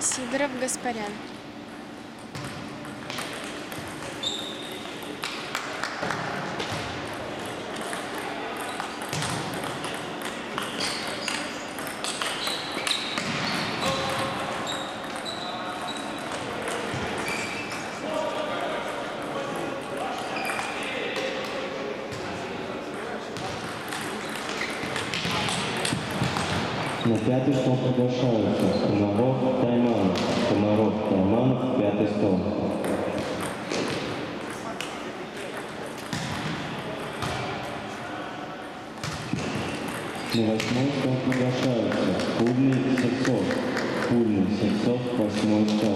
Сидоров, Гаспарян. На пятый стол приглашаются Комаров, Тайманов. Комаров, Тайманов, пятый стол. На восьмой стол приглашаются Пульный, Сельцов. Пульный, Сельцов, восьмой стол.